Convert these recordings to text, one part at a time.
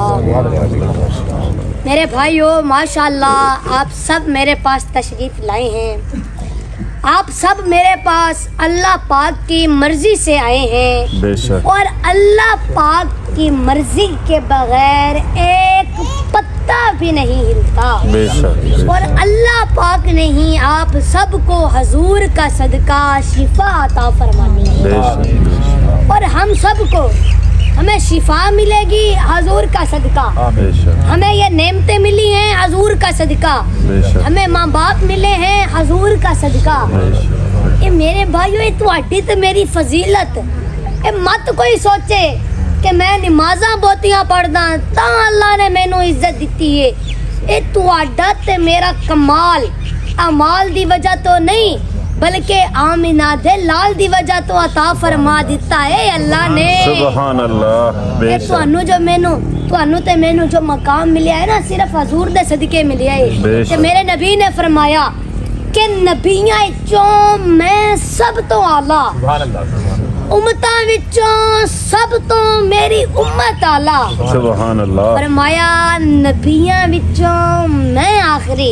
मेरे भाइयों माशाल्लाह आप सब मेरे पास तशरीफ लाए हैं। आप सब मेरे पास अल्लाह पाक की मर्जी से आए हैं और अल्लाह पाक की मर्जी के बगैर एक पत्ता भी नहीं हिलता। और अल्लाह पाक ने ही आप सबको हजूर का सदका शिफा अता फरमानी है और हम सबको हमें शिफा मिलेगी हजूर का सदका। हमें ये नेमतें मिली हैं हजूर का सदका। हमें माँ बाप मिले हैं हजूर का सदका। ये मेरे भाइयों तुहाडी ते मेरी फजीलत ये मत कोई सोचे कि मैं नमाज़ां बहुतियां पढ़दा तां अल्लाह ने मैनू इज्जत दी है। ये तुहाडा ते मेरा कमाल अमाल दी वजह तो नहीं बल्कि आमिना दे लाल दी वजह तो अता फरमा दिता है अल्लाह ने। सुभान अल्लाह। तुहानू जो मैनू जो मकाम मिलिया है ना सिर्फ हजूर दे सदके मिलिया है। ते मेरे नबी ने फरमाया कि नबियां विचों मैं सब तो आला, उम्मतां विचों सब तो मेरी उम्मत आला। सुभान अल्लाह। फरमाया नबियां विचों मैं आखिरी,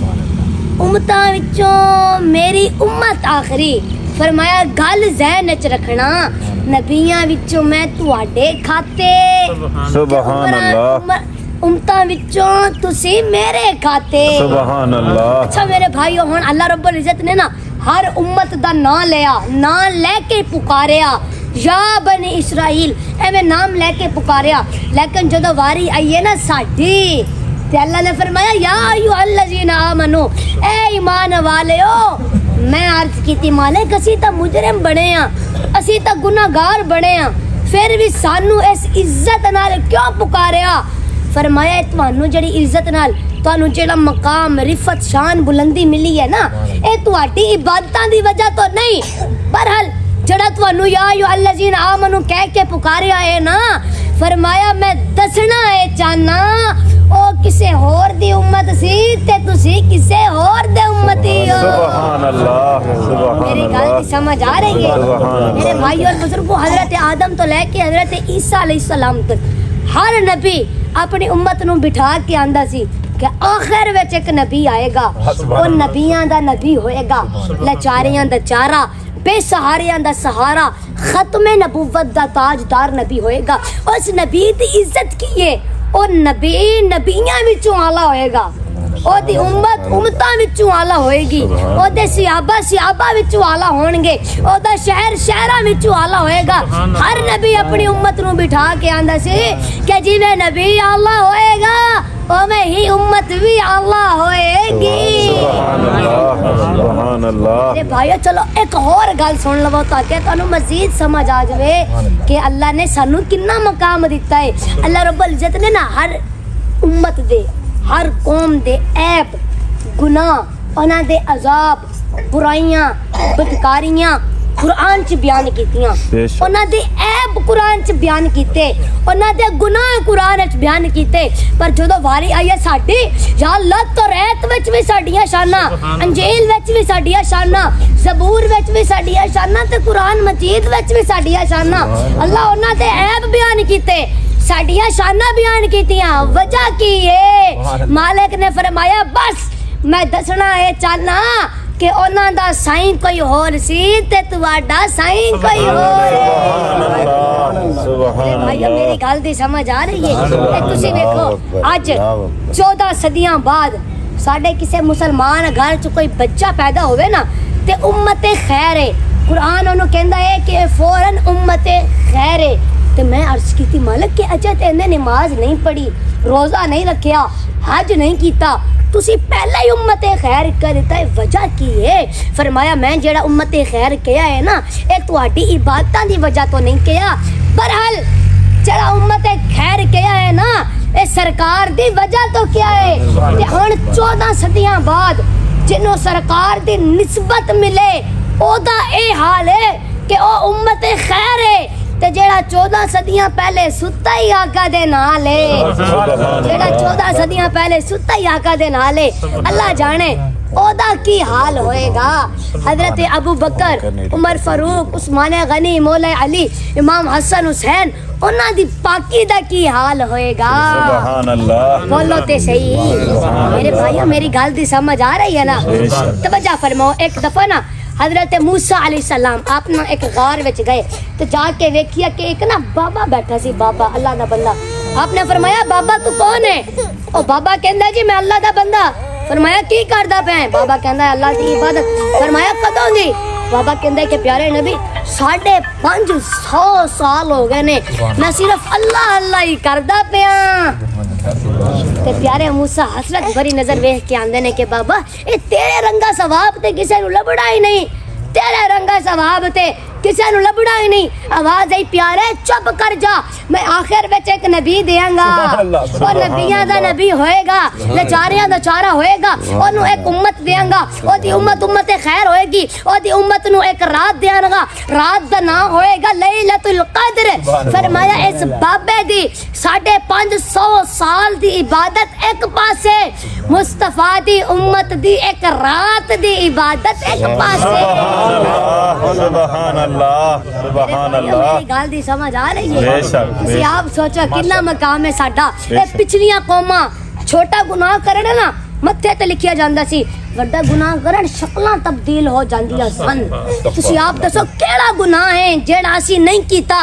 उम्मतां विचों मेरी उम्मत आखिरी। फरमाया गल ज़हन च रखना नबियां विचों मैं तुहाडे खाते, सुभान अल्लाह, उम्मतां विचों तुसी मेरे खाते। सुभान अल्लाह। अच्छा मेरे भाइयों हुण अल्लाह रब्बुल इज्जत ने ना हर उम्मत दा नाम लिया, नाम लेके पुकारिया या बनी इसराइल एवें नाम लेके पुकारिया। लेकिन जदों वारी आई है ना साडी ते अल्लाह ने फरमाया या अय्युहल्लज़ीना आमनू, ए ईमान वालेओ मैं अर्ज कीती मालिक असी तां मुजरिम बने आ, असी तां गुनाहगार बने आ, फिर भी सानू इस इज्जत नाल क्यों पुकारिया। फरमाया तुहानू जेड़ी इज्जत नाल तुहानू जेड़ा मकाम रिफत शान बुलंदी मिली है ना ए तुहाडी इबादतां दी वजह तो नहीं। बहरहाल जेड़ा तुहानू या अय्युहल्लज़ीना आमनू कह के पुकारिया है ना फरमाया मैं दसना है चाहना ओ किसे होर दी उम्मत सी ते तुसी किसे होर दे उम्मती हो। सुभान अल्लाह। सुभान मेरी गल समझ आ रही है मेरे भाई और बुजुर्गों। हजरत आदम तो लेके हजरत ईसा अलैहिस्सलाम तक हर नबी अपनी उम्मत नू बिठा के आंदा सी कि आखिर विच एक नबी आएगा ओ नबियां दा नबी होएगा, लाचारियां दा चारा, बेसहारियां दा सहारा, खत्मे नबुव्वत दा ताजदार नबी होएगा। उस नबी दी इज्जत कीए ओ नबी नबियां विचों आला होएगा, ओदी उम्मत उम्मतां विचों आला होएगी, ओदे सिहाबा विचों आला होणगे, ओदा शहर शहरां विचों आला होएगा। हर नबी अपनी उम्मत नू बिठा के आंदा सी कि जिवें नबी आला होएगा ओवें ही उम्मत भी आला होएगी। सुभान अल्लाह। अरे भाइयों चलो एक और गल सुन लवो ताकि तुहानू मजीद समझ आ जावे कि अल्लाह ने सानू कितना मकाम दिता है। अल्लाह रब्बुल इज्जत ने ना हर उम्मत दे हर कौम दे ऐब गुनाह उन्हां दे अजाब बुराइयां बदकारियां कुरान च बयान कीतियां, उन्हां दे ऐब कुरान च बयान कीते, उन्हां दे गुनाह कुरान च बयान कीते। पर जदों वारी आई है साडी या अल्लाह तौरात विच भी साडियां शानां, अंजील विच भी साडियां शानां, ज़बूर विच भी साडियां शानां ते कुरान मजीद विच भी साडियां शानां। अल्लाह उन्हां दे ऐब बयान कीते, साडियां शानां बयान कीतियां। वजह की है मालिक ने फरमाया बस मैं दसना है चाहना कि उन्हां दा साईं कोई होर सी ते तुहाडा साईं कोई होर है। सुभान अल्लाह। मेरी गल दी समझ आ रही है। तुसी देखो अज 14 सदियां बाद साडे किसी मुसलमान घर च कोई बच्चा पैदा होवे ना ते उम्मते खैर है, कुरान ओनू कहंदा है कि फौरन उम्मते खैर है। ते मैं अर्ज की मालिक के अजे ते इन्हें नमाज नहीं पढ़ी, रोजा नहीं रखिया, हज नहीं किया, तुसी पहले ही उम्मते खैर कर दिता है। वजह की है फरमाया मैं जेड़ा उम्मते खैर किया है ना ये तुहाडी इबादतां दी वजह तो नहीं किया, बहरहाल जेड़ा उम्मते खैर किया है ना ये सरकार दी वजह तो क्या है। ते हुण 14 सदियां बाद जिन्हों सरकार दी निस्बत मिले ओदा ए हाल है कि ओ उम्मते खैर है ते जेड़ा 14 सदियां पहले सुता ही आका दे नाल है, जेड़ा 14 सदियां पहले सुता ही आका दे नाल है। अल्लाह जाने ओदा की हाल होएगा। हजरत अबू बकर, उमर फारूक, उस्मान गनी, मौला अली, इमाम हसन हुसैन, उन्हां दी पाकी दा की हाल होएगा। सुभान अल्लाह। बोलो ते सही मेरे भाइयों, मेरी गल दी समझ आ रही है ना? तवज्जो फरमाओ। एक दफा ना हजरत मूसा अलैहिस्सलाम आप ना एक गार विच गए तो जाके वेखिया कि एक ना बाबा बैठा सी, बाबा अल्लाह दा बंदा। आपने फरमाया बाबा तू कौन है? ओ बाबा कहंदा जी मैं अल्लाह दा बंदा। फरमाया की करदा पे? बाबा कहंदा अल्लाह दी इबादत। फरमाया कदों दी? बाबा कहंदा कि प्यारे नबी 550 साल हो गए ने मैं सिर्फ अल्लाह अल्लाह ही करदा पिया। ते प्यारे मूसा हसरत भरी नजर वेख के आंदे ने कि बाबा ये तेरे रंगा सवाब ते किसे नु लबड़ा ही नहीं, तेरे रंगा सवाब ते किसे नु लबड़ा ही नहीं। आवाज आई प्यारे चुप कर जा, मैं आखिर विच एक नबी देंगा और नबियां दा नबी होएगा, लाचारियां दा चारा होएगा, ओनु एक उम्मत देंगा, ओदी उम्मत उम्मत खैर होएगी, ओदी उम्मत नु एक रात देंगा, रात दा नाम होएगा लैलतुल कद्र। फरमाया इस बाबे दी 550 साल दी इबादत एक पासे, मुस्तफा दी उम्मत दी एक रात दी इबादत एक पासे। सुभान अल्लाह, सुभान अल्लाह। मेरी गल दी समझ आ रही है? तुसी आप सोचो कितना मकाम है साडा। ए पिछलियां कौमां छोटा गुनाह करन ना मत्थे ते लिखिया जांदा सी, वड्डा गुनाह करन शक्लां तब्दील हो जांदियां सन। तुसी आप दसो केड़ा गुनाह है जेड़ा असी नहीं कीता?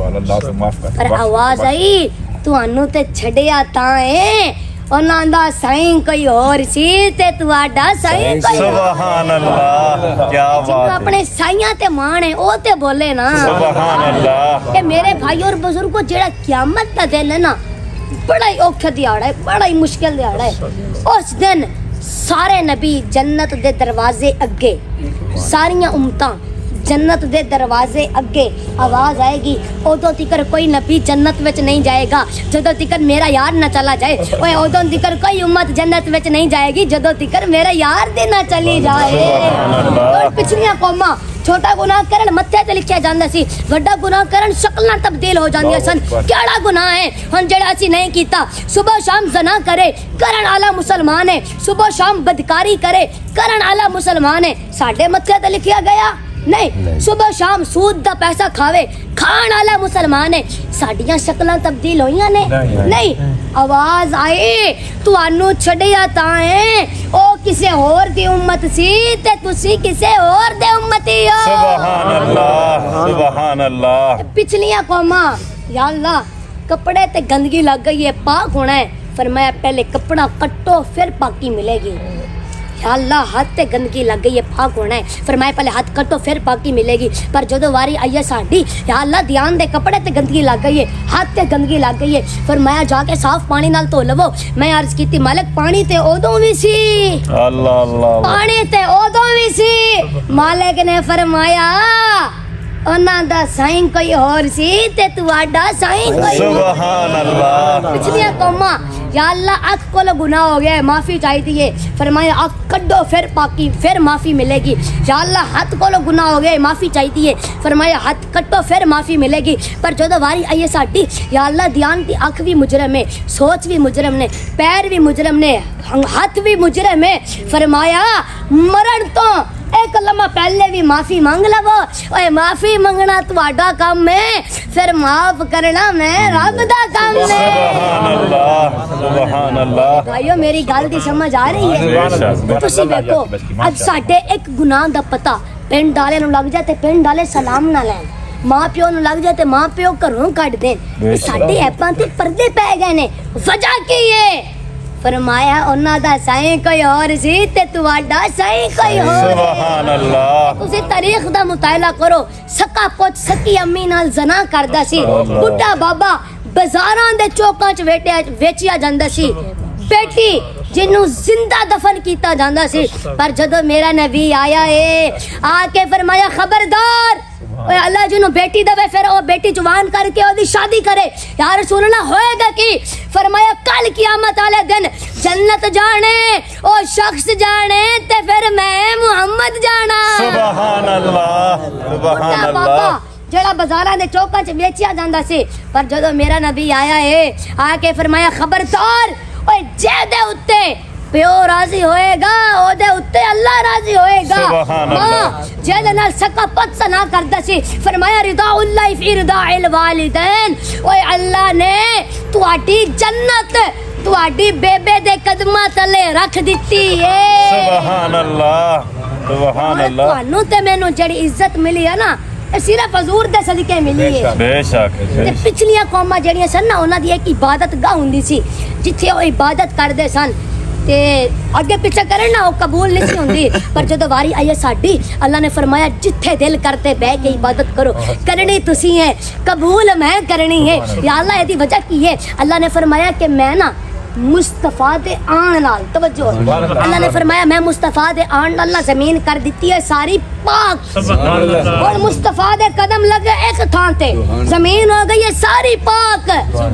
पर आवाज आई तुहानू ते छड़िया तां है उन्हां दा साईं कोई और सी ते तुहाडा साईं कोई। सुभान अल्लाह, क्या बात है। अपने साईयां ते मान है ओ ते बोले ना। सुभान अल्लाह। ए मेरे भाई और बुजुर्गों जेड़ा क़यामत दा दिन है ना बड़ा ही औखा दिहाड़ा है, बड़ा ही मुश्किल दिहाड़ा है। उस दिन सारे नबी जन्नत दे दरवाजे अगे, सारियां उम्मतां जन्नत दे दरवाजे अगे। आवाज आएगी उदों तिकर कोई नबी जन्नत विच नहीं जाएगा जदों तिकर मेरा यार न चला जाए। ओए उदों तिकर कोई उम्मत जन्नत विच नहीं जाएगी जदों तिकर मेरा यार दी ना चली जाए। और पिछलियां कौमां छोटा गुनाह करन मत्थे ते लिखिया जांदा सी, वड्डा गुनाह करन शक्लां तब्दील हो जांदियां सन। केड़ा गुनाह है हुण जेड़ा असी नहीं कीता? सुबह शाम ज़ना करे करन आला मुसलमान है, सुबह शाम बदकारी करे करन आला मुसलमान है। साडे मत्थे ते लिखिया गया नहीं, सुबह शाम सूद दा पैसा खावे खान आला मुसलमान है। साडियां शक्लां तब्दील होइयां ने नहीं। आवाज आई तुहानू छड़िया तां है ओ किसे होर दी उम्मत सी ते तुसी किसे होर दे उम्मती हो। सुभान अल्लाह, सुभान अल्लाह। पिछलियां कौमां या अल्लाह कपड़े ते गंदगी लग गई है, पाक होना है। फरमाया पहले कपड़ा कट्टो फिर पाकी मिलेगी। या अल्लाह हाथ ते गंदगी लग गई है, पाक होना है। फरमाया पहले हाथ कटो फिर पाकी मिलेगी। पर जदों वारी आई है साडी, या अल्लाह ध्यान दे कपड़े ते गंदगी लग गई है, हाथ ते गंदगी लग गई है। फरमाया जाके साफ पानी नाल धो लवो। मैं अर्ज कीती मालिक पानी ते ओदों भी सी, अल्लाह अल्लाह पानी ते ओदों भी सी। मालिक ने फरमाया उन्हां दा साईं कोई और सी ते तुहाडा साईं कोई। सुभान अल्लाह। पिछलियां कौमां या अल्लाह अख कोल गुनाह हो गया है माफी चाहिदी है। फरमाया अख कड्डो फिर पाकी फिर माफी मिलेगी। या अल्लाह हाथ कोल गुनाह हो गया है माफी चाहिदी है। फरमाया हाथ कट्टो फिर माफी मिलेगी। पर जदों वारी आई है साडी, या अल्लाह ध्यान दी अख भी मुजरम है, सोच भी मुजरम ने, पैर भी मुजरम ने, हाथ भी मुजरम है। फरमाया मरण तो एक लम्हा पहले भी माफी मांग लवो। ओए माफी मंगना तुहाडा काम है, फिर माफ करना मैं रब दा काम है। सुभान अल्लाह, सुभान अल्लाह। भाइयों मेरी गल दी समझ आ रही है? तुसी देखो अब साडे एक गुनाह दा पता पिंड वाले नु लग जाए ते पिंड वाले सलाम ना लैन, मां प्यो नु लग जाए ते मां प्यो घरों कढ देन। साडे ऐपां ते पर्दे पै गए ने, वजह की है? फरमाया उन्हां दा साईं कोई और सी ते तुहाडा साईं कोई और। सुभान अल्लाह। तुसी तारीख दा मुताला करो, सक्का पुੱਤ सक्की अम्मी नाल जना करदा सी, बुड्ढा बाबा बाजारां दे चौकां च वेचिया जांदा सी, बेटी जिन्नू जिंदा दफन किया जांदा सी। पर जदों मेरा नबी आया है आके फरमाया खबरदार अल्लाह जिन्नू बेटी दवे फिर वो बेटी जवान करके ओदी शादी करे। यार रसूल अल्लाह होएगा कि? फरमाया कल कियामत वाले दिन जन्नत जाने ओ शख्स जाने ते फिर मैं मुहम्मद जाना। सुभान अल्लाह, सुभान अल्लाह। जेड़ा बाजारां दे चौकां च वेचिया जांदा सी, पर जदों मेरा नबी आया है आके फरमाया खबरदार ओए जेदे उत्ते प्यो राजी होएगा ओदे उत्ते अल्लाह राजी होएगा। मां जेदे नाल सका पत्स ना करदा सी फरमाया रिदाउल्लाह फी रिदाइल वालिदैन। ओए अल्लाह ने तुहाडी जन्नत तुहाडी बेबे दे कदमां तले रख दित्ती है। सुभान अल्लाह सुभान अल्लाह। तुहानू ते मैनू जेड़ी इज्जत मिली है ना सिर्फ हजूर दे सदके मिली है। बेशक ते पिछलियां कौमां जेड़ियां सन ना उन्हां दी एक इबादत गाह हुंदी सी जिथे वो इबादत करदे सन ते अगे पीछे करे ना वो कबूल नहीं होंदी। पर जो वारी आई है साडी अल्लाह ने फरमाया जिथे दिल करते बह के इबादत करो करनी तुसी है कबूल मैं करनी है। या अल्लाह एदी वजह की है अल्लाह ने फरमाया कि मैं ना मुस्तफा दे आन नाल तवज्जो अल्लाह ने फरमाया मैं मुस्तफा दे आन नाल जमीन कर दित्ती है सारी पाक। और मुस्तफा दे कदम लगे एक थां ते जमीन हो गई है सारी पाक।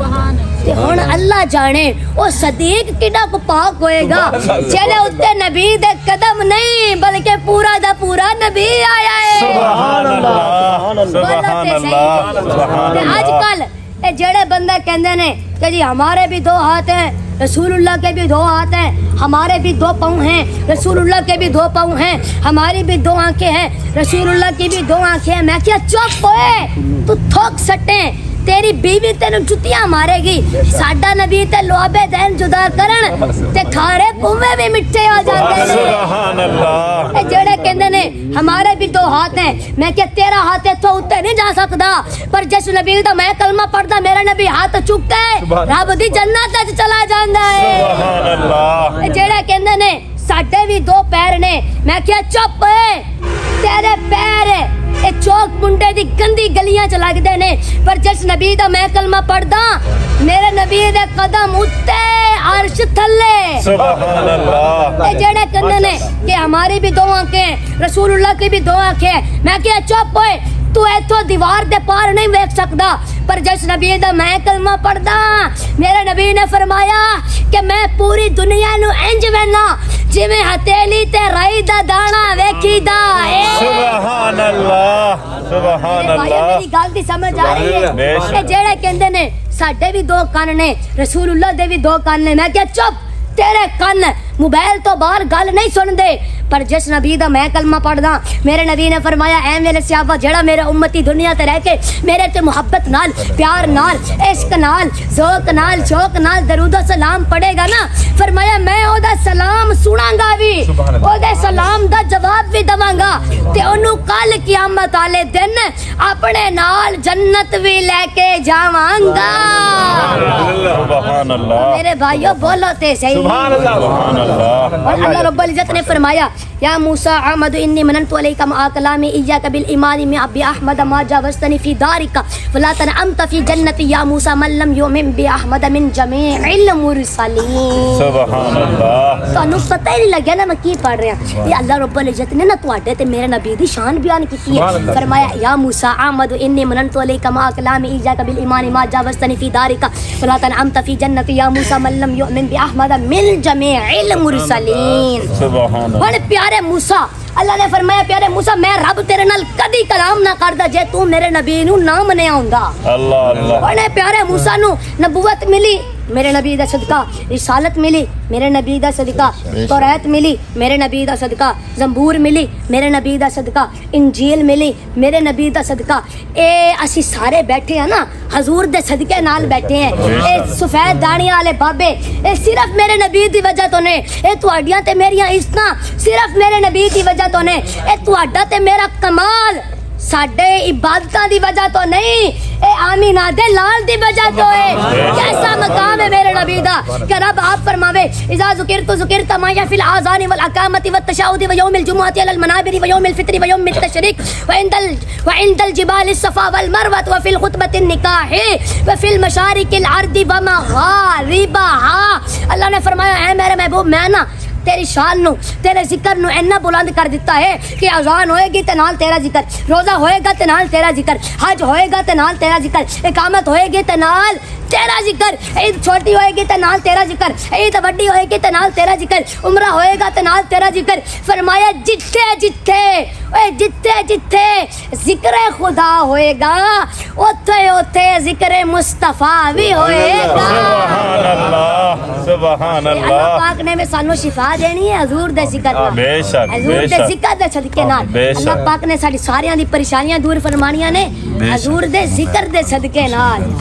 ते हुन अल्लाह जाने ओ सदीक किड़ा को पाक होएगा जेदे उत्ते नबी दे कदम नहीं बल्कि पूरा दा पूरा नबी आया है। सुभान अल्लाह सुभान अल्लाह। आजकल ए जेड़े बंदे कहंदे ने कि जी हमारे भी दो हाथ हैं रसूलुल्लाह के भी दो हाथ हैं हमारे भी दो पाँव हैं रसूलुल्लाह के भी दो पाँव हैं हमारी भी दो आंखें हैं रसूलुल्लाह की भी दो आंखें हैं। मैं क्या चुप होए तू थोक सटे तेरी बीवी तेन जुतियां मारेगी साडा नबी ते लोबे दैन जुदा करन ते खारे कुएं भी मिठे हो जाते हैं। सुभान अल्लाह। ए जेड़े कहंदे ने हमारे भी दो हाथ हैं मैं क्या तेरा हाथ इथों उत्ते नहीं जा सकदा पर जिस नबी दा मैं कलमा पढ़दा मेरा नबी हाथ चुक के रब दी जन्नत च चला जांदा है। सुभान अल्लाह। ए जेड़े कहंदे ने साडे भी दो पैर ने मैं क्या चुप है तेरे पैर ए चौक मुंडे दी गंदी गलियां च लगदे ने पर जिस नबी दा मैं कलमा पढ़दा मेरे नबी दे कदम उत्ते अर्श थल्ले। सुभान अल्लाह। ए जेड़े कहंदे ने कि हमारी भी दो आंखें रसूलुल्लाह की भी दो आंखें मैं क्या चुप होए तू इथों दीवार दे पार नहीं वेख सकदा पर जिस नबी दा मैं कलमा पढ़दा मेरे नबी ने फरमाया कि मैं पूरी दुनिया नु इंज वेना जिवें हथेली ते राई दा दाना वेखीदा है। सुभान अल्लाह सुभान अल्लाह। मेरी गल दी समझ आ रही है ए जेड़े कहंदे ने साडे भी दो कान ने रसूलुल्लाह दे भी दो कान ने मैं क्या चुप तेरे कान मोबाइल तो बाहर गल नहीं सुनदे पर जिस नबी दा मैं कलमा पढ़दा मेरे नबी ने फरमाया ऐ मेरे सियाबा जेड़ा मेरे उम्मती दुनिया ते रह के मेरे ते मोहब्बत नाल प्यार नाल इश्क नाल ज़ौक नाल शौक नाल दरूद सलाम पढ़ेगा ना फरमाया मैं ओदा सलाम सुनांगा भी ओदे सलाम दा जवाब भी दवांगा ते ओनू कल क़यामत वाले दिन अपने नाल जन्नत भी लेके जावांगा। सुभान अल्लाह। मेरे भाइयों बोलो ते सही सुभान अल्लाह सुभान अल्लाह। और अल्लाह रब्बुल इज्जत ने फरमाया या मूसा अहमद इन्नी मननतु अलैका मा कलामी इय्याका बिल ईमानी में अबी अहमद मा जावस्तनी फी दारिका फला तनअमत फी जन्नती या मूसा मन लम युमिन बि अहमद मिन जमीइल मुरसलीन। सुभान अल्लाह। तानू पता ही नहीं लग्या ना मैं की पढ़ रहा ये अल्लाह रब्बुल इज्जत ने ना तुहाडे ते मेरे नबी दी शान बयान की है। फरमाया या मूसा अहमद इन्नी मननतु अलैका मा कलामी इय्याका बिल ईमानी मा जावस्तनी फी दारिका फला तनअमत फी जन्नती या मूसा मन लम युमिन बि अहमद मिन जमीइल मुरसलीन। सुभान अल्लाह। प्यारे मूसा अल्लाह ने फरमाया प्यारे मूसा मैं रब तेरे नाल कदी कलाम ना करदा जे तू मेरे नबी नू ना मन्या हुंदा। अल्लाह अल्लाह। ओने प्यारे मूसा नू नबुवत मिली मेरे नबी दा सदका रिसालत मिली मेरे नबी दा सदका तौरात मिली मेरे नबी दा सदका ज़बूर मिली मेरे नबी दा सदका इंजील मिली मेरे नबी दा सदका ए असी सारे बैठे हैं ना हजूर दे सदके नाल बैठे हैं। ए सफेद दाढ़ियां वाले बाबे ए सिर्फ मेरे नबी दी वजह तो ने ए तुहाडियां ते मेरियां इज्जतां सिर्फ मेरे नबी दी वजह तो ने ए तुहाडा ते मेरा कमाल साडे इबादतां दी वजह तो नहीं ए आमीना दे लाल दी वजह तो है। कैसा मकाम है मेरे नबी दा कि रब आप फरमावे इज़ा ज़ुकिरतु ज़ुकिरत मा यफ़िल आज़ानी वल अकामति वत तशाहुदी व यौमिल जुमुअति अलल मनाबिरी व यौमिल फित्री व यौमित तशरीक व इंदल जिबाल सफ़ा वल मरवा व फिल खुतबतिन निकाह व फिल मशारिकिल अर्दी व मगारिबहा। अल्लाह ने फरमाया है मेरे महबूब मैं ना तेरी शान नू तेरे जिक्र नू इन्ना बुलंद कर दिता है कि अजान होएगी ते नाल तेरा जिक्र रोजा होएगा ते नाल तेरा जिक्र हज होएगा ते नाल तेरा जिक्र इकामत होएगी ते नाल तेरा जिक्र। ईद छोटी होएगी तो नाल तेरा जिक्र, ईद वड्डी होएगी तो नाल तेरा जिक्र, उम्रा होएगा तो नाल तेरा जिक्र। फरमाया जिथे जिथे ओए जिथे जिथे जिक्र खुदा होएगा ओथे ओथे जिक्र मुस्तफा भी होएगा। सुभान अल्लाह, सुभान अल्लाह। अल्लाह पाक ने में सानू शिफा देनी है हजूर दे जिक्र नाल, बेशक हजूर दे जिक्र दे सदके नाल। अल्लाह पाक ने साडी सारियां दी परेशानियां दूर फरमानियां ने हजूर दे जिक्र दे सदके नाल।